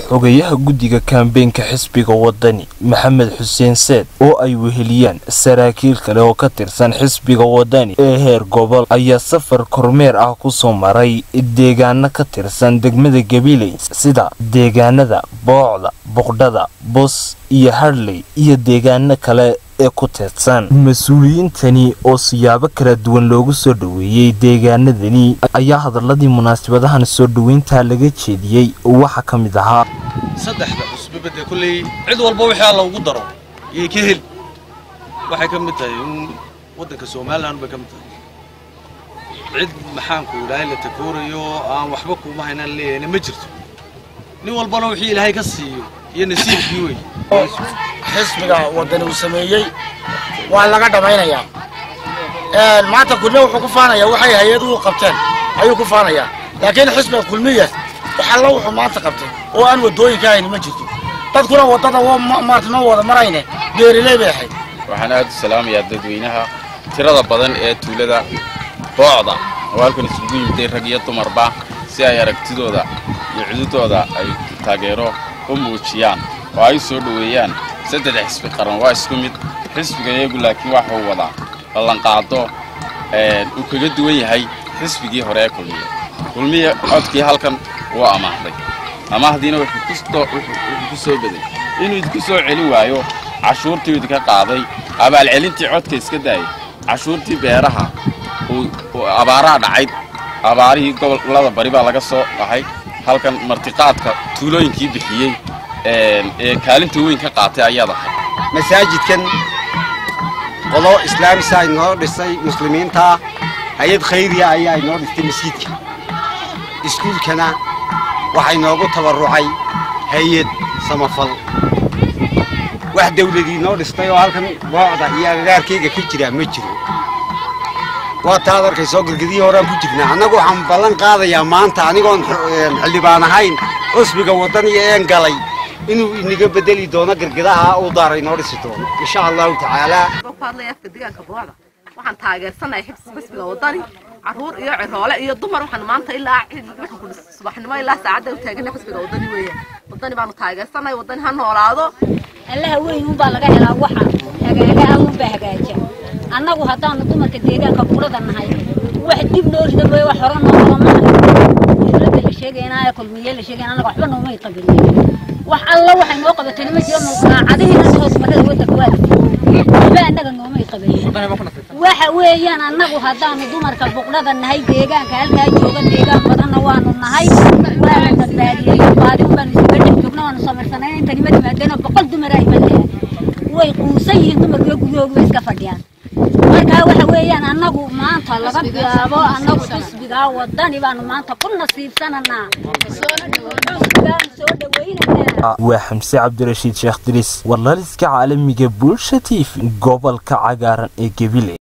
xogayaha guddiga kaambeenka xisbiga wadani Maxamed Xuseen Said oo ay weheliyaan saraakiil kale oo ka tirsan xisbiga wadani ee heer gobol ayaa safar kormeer ah ku soo maray deegaano ka tirsan degmada Gabiley sida deegaanada Boocda, Boqdada, Bos iyo Harley iyo deegaano kale ee ku tirsan mas'uuliyiintani oo siyaabo kala duwan loogu soo dhaweeyay deegaanadani ayaa hadalladii munaasabadahan soo dhaweynta laga jeediyay waxa kamid ahaa saddexda usbabada kulay cid walba wixii la ugu daro iyo ka hel waxa kamid tahay wadanka Soomaaliland ba kamid tahay cid maxaan ku ilaahay la takooriyo aan waxba kuma haynan leeyahay ma jirto nin walba wixii ilaahay ka siiyo iyo nasiibkii way xisbiga wadani uu sameeyay waa laga dhameynaya maanta kulmiye wuxuu ku faanaya waxay hay'aduhu qabteen ayuu ku faanaya laakiin xisbiga kulmiye waxa la wuxuu maanta qabtay oo aan wadooyinka ahayn ma jirto dadkuna wadada maartno wada marayna beeraley bay ahayd waxaan aad u salaamayaa dadweynaha tirada badan ee tuulada Boocda walkan isugu yimid rag iyo dumarba si ay aragtidooda iyo cududooda ay taageero u muujiyaan oo ay soo dhaweeyaan saddex xisbi qaran waa isku mid xisbiga iyagu laakiin waxa uu wadaa ballan qaado uu kaga duwan yahay xisbigii hore ee kulmiye codkii halkan waa amaahdiina wuxuu ku soo baday inuu idinku soo celin waayo cashuurtii idinka qaaday abaal celintii codka iska daayay cashuurtii beeraha oo abaaraha dhacay abaarihii gobolada bari baa laga soo dhahay halkan martiqaadka tuulooyinkii bixiyay ee kaalinta weyn ka qaatay ayada masaajidkan qolo islaami saay noo dhisay muslimiinta hay'ad khayriya ayaa noo dhistay masjidka iskuulkana waxay noogu tabarucay hay'ad samafal wax dawladii noo dhistay oo halkan Boocda iyo agagaarkayga ka jira ma jiro waa taad arkayso gurgudii hore ku jirnaa anagu waxaan ballan qaadayaa maanta anigoon xildhibaan ahayn usbiga wadaniga ee galay inuu inaga bedeli doono gargadaha uu daaray noo dhisi doono insha Allah taala fadlayafka deegaanka Boocda waxaan taageersanahay xisbiga wadani caruur iyo ciroole iyo dumar waxaan maanta ilaa waxaan ku subaxnimo ilaa saacada u taagan xisbiga wadani weeyaan wadani baan taageersanahay wadani ha noolaado allaha weyn uu baa laga helaa waxa hagaaga uu baa hagaajiya annagu hadaan dumarka deegaanka Boocda nahay wax dib loo riday wax horan noo ma dawladda la sheegayna kulmiye la sheegayna anaga waxba noo may qabin wax alla waxay noo qabatay ma jiro qaacadiina soo marada wadanka waa anaga noo may qabin waxa weeyaan annagu hadaan dumarka Boocda nahay deegaanka halka jooga deegaan badan waanu nahay waa badbaadiyay baadi baan isku joogno waan sameysanayn inta nimada maadana boqol dumar ay badiyay way quusayiin dumarka gudooga iska fadhiyaan marka waxa weeyaan annagu maanta laga bilaabo annagu xisbiga wadani baan maanta ku nasiibsanana soo dhaweynaa waa Xamse Cabdirashiid Sheekh Diris warlaliska caalamiga Bulsha TV gobolka cagaaran ee Gabiley.